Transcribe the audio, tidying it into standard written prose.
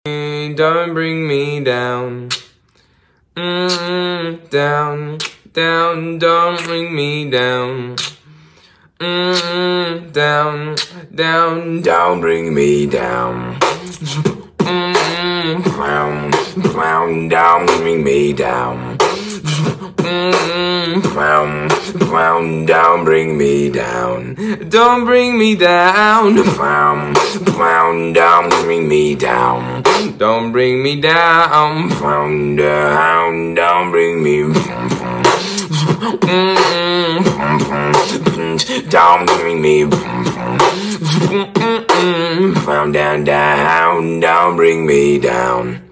Don't bring me down. Down, down, don't bring me down. Down, down, don't bring me down. Down, down, don't bring me down. Down, down, don't bring me down. Don't bring me down. Down, down, don't bring me down. Don't bring me down. Down, down, don't bring me down. Don't bring me down, down, down, don't bring me down.